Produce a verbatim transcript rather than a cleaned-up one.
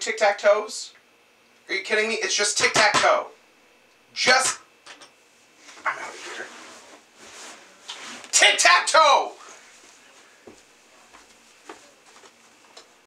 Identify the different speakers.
Speaker 1: tic-tac-toes? Are you kidding me? It's just tic-tac-toe. Just... I'm out of here. Tic-tac-toe!